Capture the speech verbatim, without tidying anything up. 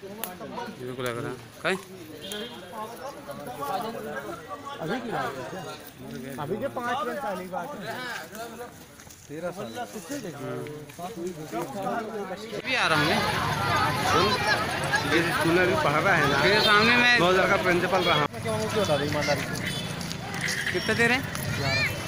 बिल्कुल लग रहा कहीं अभी की बात है, अभी के पाँच मिनट पहली बात है। तेरह साल भी आ रहा हूँ स्कूल में पढ़ रहा है ना। मेरे सामने मैं दो हजार का प्रिंसिपल रहा। कितने दे रहे हैं?